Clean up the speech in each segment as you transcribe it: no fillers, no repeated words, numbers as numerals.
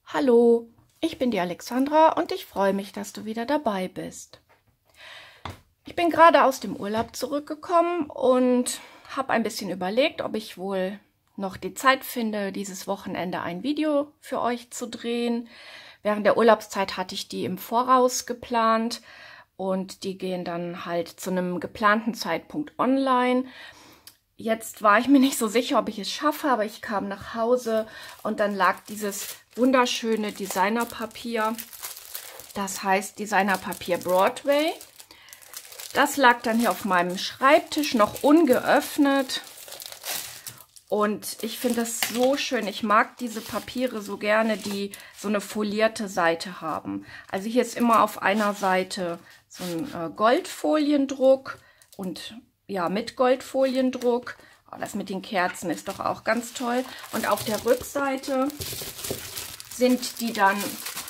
Hallo, ich bin die Alexandra und ich freue mich, dass du wieder dabei bist. Ich bin gerade aus dem Urlaub zurückgekommen und habe ein bisschen überlegt, ob ich wohl noch die Zeit finde, dieses Wochenende ein Video für euch zu drehen. Während der Urlaubszeit hatte ich die im Voraus geplant und die gehen dann halt zu einem geplanten Zeitpunkt online. Jetzt war ich mir nicht so sicher, ob ich es schaffe, aber ich kam nach Hause und dann lag dieses wunderschöne Designerpapier, das heißt Designerpapier Broadway. Das lag dann hier auf meinem Schreibtisch noch ungeöffnet und ich finde das so schön. Ich mag diese Papiere so gerne, die so eine folierte Seite haben. Also hier ist immer auf einer Seite so ein Goldfoliendruck und ja, mit Goldfoliendruck. Oh, das mit den Kerzen ist doch auch ganz toll. Und auf der Rückseite sind die dann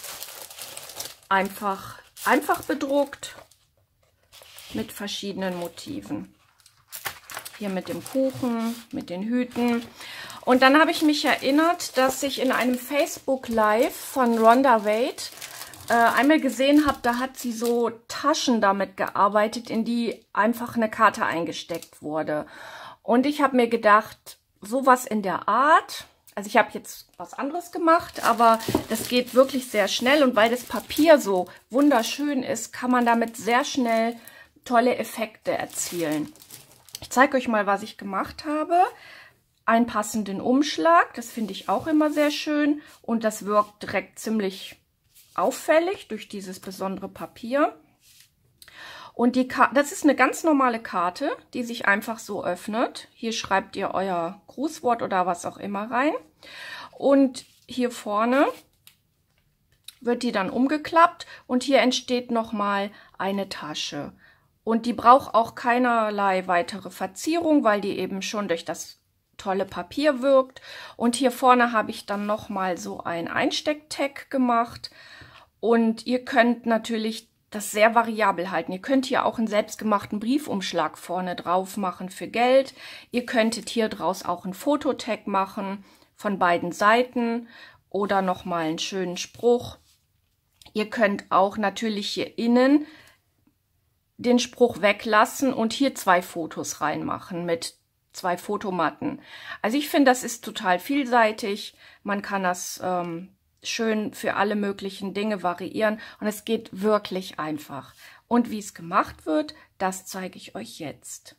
einfach bedruckt mit verschiedenen Motiven. Hier mit dem Kuchen, mit den Hüten. Und dann habe ich mich erinnert, dass ich in einem Facebook Live von Rhonda Wade einmal gesehen habe, da hat sie so Taschen damit gearbeitet, in die einfach eine Karte eingesteckt wurde. Und ich habe mir gedacht, sowas in der Art, also ich habe jetzt was anderes gemacht, aber das geht wirklich sehr schnell. Und weil das Papier so wunderschön ist, kann man damit sehr schnell tolle Effekte erzielen. Ich zeige euch mal, was ich gemacht habe. Einen passenden Umschlag, das finde ich auch immer sehr schön. Und das wirkt direkt ziemlich auffällig durch dieses besondere Papier. Und das ist eine ganz normale Karte, die sich einfach so öffnet. Hier schreibt ihr euer Grußwort oder was auch immer rein. Und hier vorne wird die dann umgeklappt und hier entsteht nochmal eine Tasche. Und die braucht auch keinerlei weitere Verzierung, weil die eben schon durch das tolle Papier wirkt. Und hier vorne habe ich dann nochmal so ein Einstecktag gemacht. Und ihr könnt natürlich das sehr variabel halten. Ihr könnt hier auch einen selbstgemachten Briefumschlag vorne drauf machen für Geld. Ihr könntet hier draus auch einen Fototag machen von beiden Seiten oder nochmal einen schönen Spruch. Ihr könnt auch natürlich hier innen den Spruch weglassen und hier 2 Fotos reinmachen mit 2 Fotomatten. Also ich finde, das ist total vielseitig. Man kann das schön für alle möglichen Dinge variieren und es geht wirklich einfach. Und wie es gemacht wird, das zeige ich euch jetzt.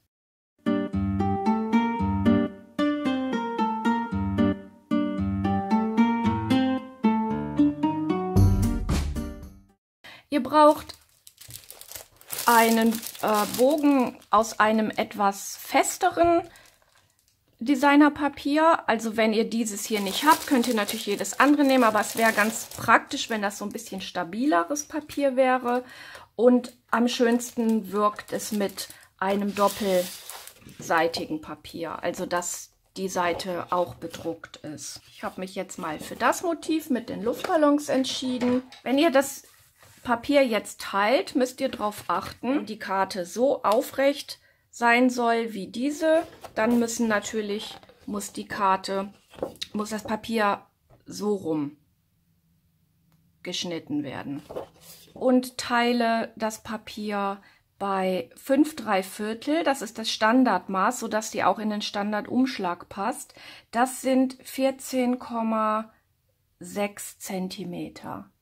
Ihr braucht einen Bogen aus einem etwas festeren Designerpapier. Also wenn ihr dieses hier nicht habt, könnt ihr natürlich jedes andere nehmen, aber es wäre ganz praktisch, wenn das so ein bisschen stabileres Papier wäre. Und am schönsten wirkt es mit einem doppelseitigen Papier, also dass die Seite auch bedruckt ist. Ich habe mich jetzt mal für das Motiv mit den Luftballons entschieden. Wenn ihr das Papier jetzt teilt, müsst ihr darauf achten, die Karte so aufrecht sein soll wie diese, dann muss das Papier so rum geschnitten werden. Und teile das Papier bei 5¾ das ist das Standardmaß, sodass die auch in den Standardumschlag passt. Das sind 14,6 Zentimeter.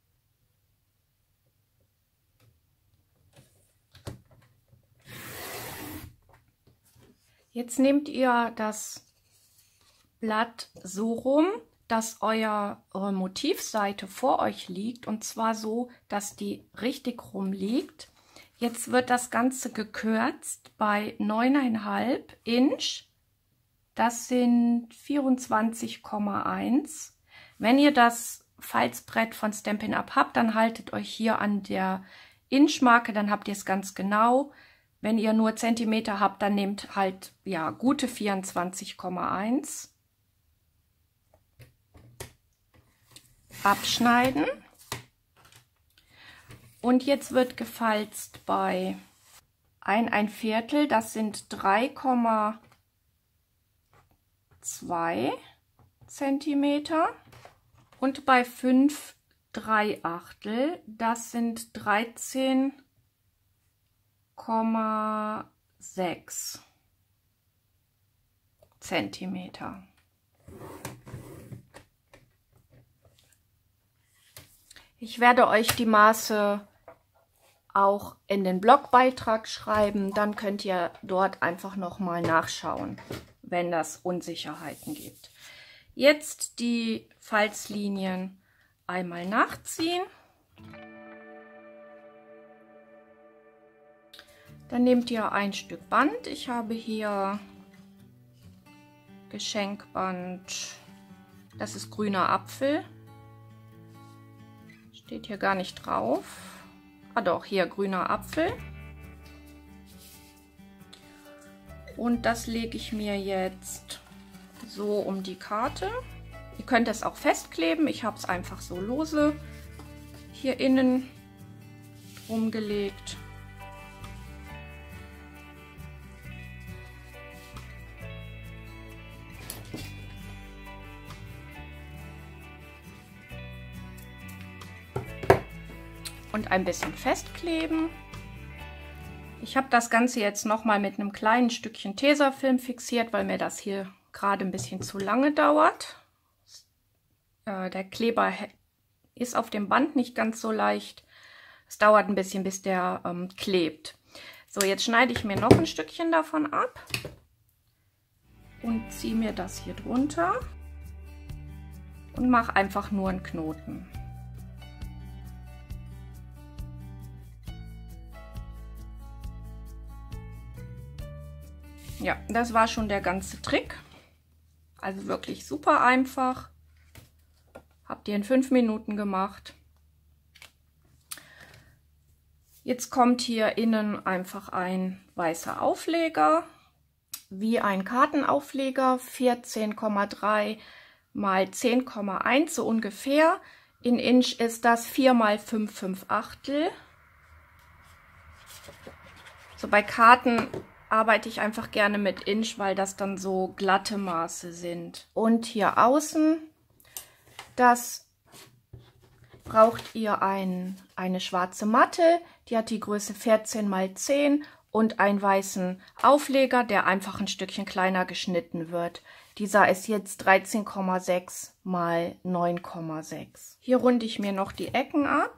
Jetzt nehmt ihr das Blatt so rum, dass eure Motivseite vor euch liegt und zwar so, dass die richtig rum liegt. Jetzt wird das Ganze gekürzt bei 9,5 Inch. Das sind 24,1. Wenn ihr das Falzbrett von Stampin' Up habt, dann haltet euch hier an der Inchmarke, dann habt ihr es ganz genau. Wenn ihr nur Zentimeter habt, dann nehmt halt ja gute 24,1. Abschneiden. Und jetzt wird gefalzt bei 1,25, das sind 3,2 Zentimeter. Und bei 5 3/8, das sind 13,6 Zentimeter. Ich werde euch die Maße auch in den Blogbeitrag schreiben, dann könnt ihr dort einfach nochmal nachschauen, wenn das Unsicherheiten gibt. Jetzt die Falzlinien einmal nachziehen. Dann nehmt ihr ein Stück Band. Ich habe hier Geschenkband, das ist grüner Apfel. Steht hier gar nicht drauf. Ah doch, hier grüner Apfel. Und das lege ich mir jetzt so um die Karte. Ihr könnt es auch festkleben. Ich habe es einfach so lose hier innen rumgelegt. Und ein bisschen festkleben. Ich habe das Ganze jetzt nochmal mit einem kleinen Stückchen Tesafilm fixiert, weil mir das hier gerade ein bisschen zu lange dauert. Der Kleber ist auf dem Band nicht ganz so leicht. Es dauert ein bisschen, bis der klebt. So, jetzt schneide ich mir noch ein Stückchen davon ab und ziehe mir das hier drunter und mache einfach nur einen Knoten. Ja, das war schon der ganze Trick. Also wirklich super einfach. Habt ihr in 5 Minuten gemacht. Jetzt kommt hier innen einfach ein weißer Aufleger, wie ein Kartenaufleger, 14,3 mal 10,1 so ungefähr. In Inch ist das 4 mal 5,5/8. So, bei Karten arbeite ich einfach gerne mit Inch, weil das dann so glatte Maße sind. Und hier außen, das braucht ihr eine schwarze Matte, die hat die Größe 14 mal 10 und einen weißen Aufleger, der einfach ein Stückchen kleiner geschnitten wird. Dieser ist jetzt 13,6 mal 9,6. Hier runde ich mir noch die Ecken ab.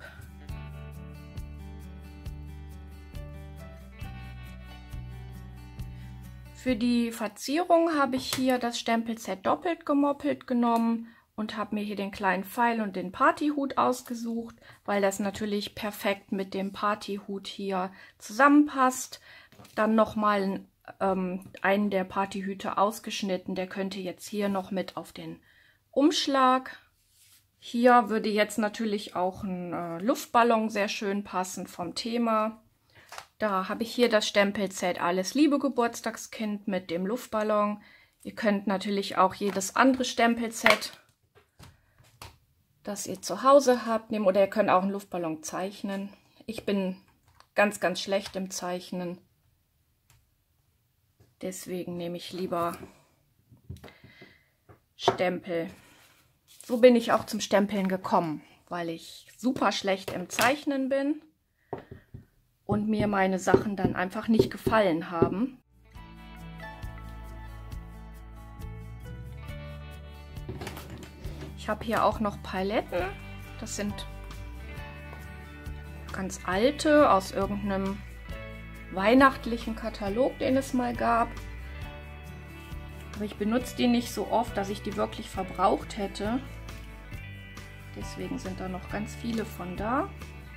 Für die Verzierung habe ich hier das Stempelset doppelt gemoppelt genommen und habe mir hier den kleinen Pfeil und den Partyhut ausgesucht, weil das natürlich perfekt mit dem Partyhut hier zusammenpasst. Dann nochmal einen der Partyhüte ausgeschnitten, der könnte jetzt hier noch mit auf den Umschlag. Hier würde jetzt natürlich auch ein Luftballon sehr schön passen vom Thema. Da habe ich hier das Stempelset Alles Liebe Geburtstagskind mit dem Luftballon. Ihr könnt natürlich auch jedes andere Stempelset, das ihr zu Hause habt, nehmen. Oder ihr könnt auch einen Luftballon zeichnen. Ich bin ganz, ganz schlecht im Zeichnen. Deswegen nehme ich lieber Stempel. So bin ich auch zum Stempeln gekommen, weil ich super schlecht im Zeichnen bin. Und mir meine Sachen dann einfach nicht gefallen haben. Ich habe hier auch noch Paletten. Das sind ganz alte aus irgendeinem weihnachtlichen Katalog, den es mal gab. Aber ich benutze die nicht so oft, dass ich die wirklich verbraucht hätte. Deswegen sind da noch ganz viele von da.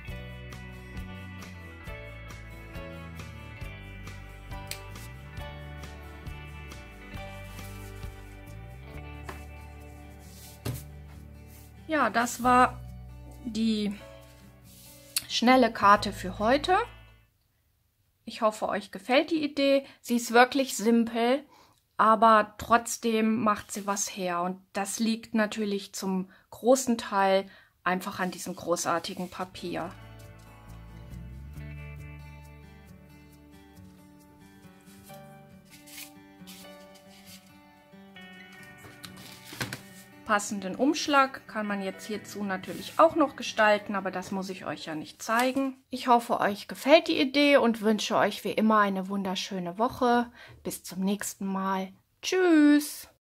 Ja, das war die schnelle Karte für heute. Ich hoffe, euch gefällt die Idee. Sie ist wirklich simpel, aber trotzdem macht sie was her. Und das liegt natürlich zum großen Teil einfach an diesem großartigen Papier. passenden Umschlag. Kann man jetzt hierzu natürlich auch noch gestalten, aber das muss ich euch ja nicht zeigen. Ich hoffe, euch gefällt die Idee und wünsche euch wie immer eine wunderschöne Woche. Bis zum nächsten Mal. Tschüss!